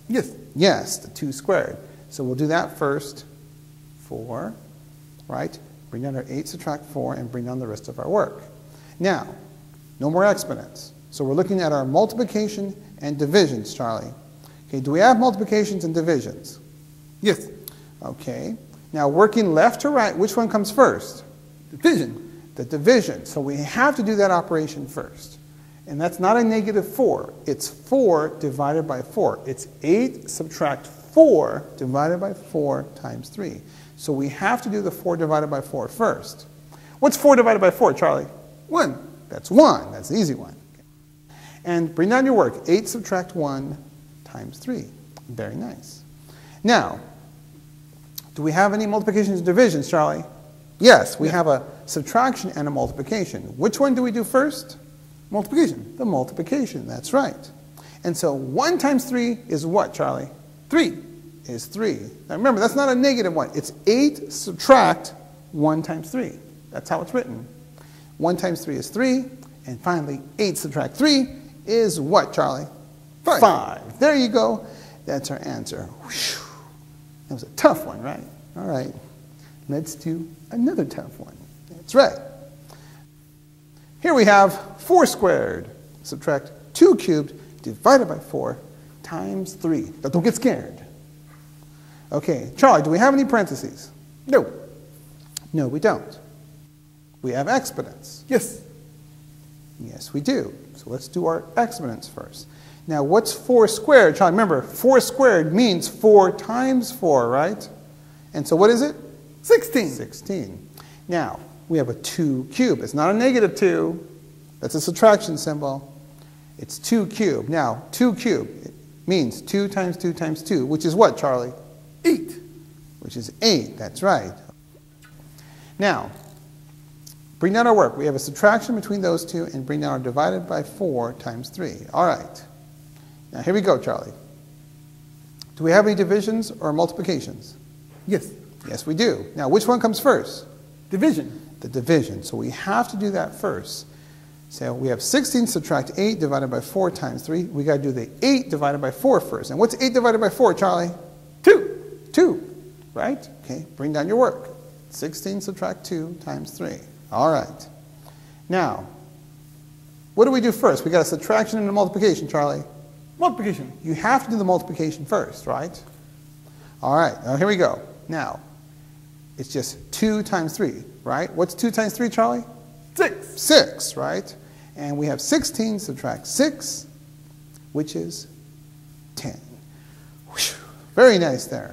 Yes. Yes, the 2 squared. So we'll do that first. 4, right? Bring down our 8, subtract 4, and bring down the rest of our work. Now, no more exponents. So we're looking at our multiplication and divisions, Charlie. Okay, do we have multiplications and divisions? Yes. Okay. Now, working left to right, which one comes first? Division. The division. So we have to do that operation first. And that's not a -4. It's 4 divided by 4. It's 8 subtract 4 divided by 4 times 3. So we have to do the 4 divided by 4 first. What's 4 divided by 4, Charlie? 1. That's 1. That's the easy one. And bring down your work. 8 subtract 1 times 3. Very nice. Now, do we have any multiplications and divisions, Charlie? Yes, we have a subtraction and a multiplication. Which one do we do first? Multiplication. The multiplication, that's right. And so 1 times 3 is what, Charlie? 3. Is 3. Now remember, that's not a -1. It's 8 subtract 1 times 3. That's how it's written. 1 times 3 is 3. And finally, 8 subtract 3 is what, Charlie? 5. 5. There you go. That's our answer. Whew. That was a tough one, right? All right. Let's do another tough one. That's right. Here we have 4 squared. Subtract 2 cubed divided by 4 times 3. But don't get scared. Okay, Charlie, do we have any parentheses? No. No, we don't. We have exponents. Yes. Yes, we do. So let's do our exponents first. Now, what's 4 squared? Charlie, remember, 4 squared means 4 times 4, right? And so what is it? 16. 16. Now, we have a 2 cubed. It's not a -2. That's a subtraction symbol. It's 2 cubed. Now, 2 cubed it means 2 times 2 times 2, which is what, Charlie? 8. Which is 8. That's right. Now, bring down our work. We have a subtraction between those two and bring down our divided by 4 times 3. All right. Now, here we go, Charlie. Do we have any divisions or multiplications? Yes. Yes, we do. Now, which one comes first? Division. The division. So we have to do that first. So we have 16 subtract 8 divided by 4 times 3. We got to do the 8 divided by 4 first. And what's 8 divided by 4, Charlie? 2. 2, right? Okay, bring down your work. 16 subtract 2 times 3. All right. Now, what do we do first? We got a subtraction and a multiplication, Charlie. Multiplication. You have to do the multiplication first, right? All right, now here we go. Now, it's just 2 times 3, right? What's 2 times 3, Charlie? 6. 6, right? And we have 16 subtract 6, which is 10. Whew. Very nice there.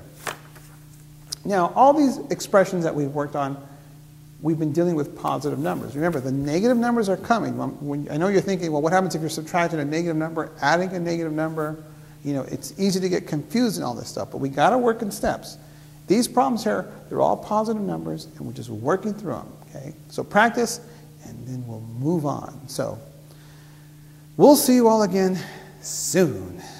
Now, all these expressions that we've worked on, we've been dealing with positive numbers. Remember, the negative numbers are coming. I know you're thinking, well, what happens if you're subtracting a negative number, adding a negative number? You know, it's easy to get confused in all this stuff, but we got to work in steps. These problems here, they're all positive numbers, and we're just working through them, okay? So practice, and then we'll move on. So we'll see you all again soon.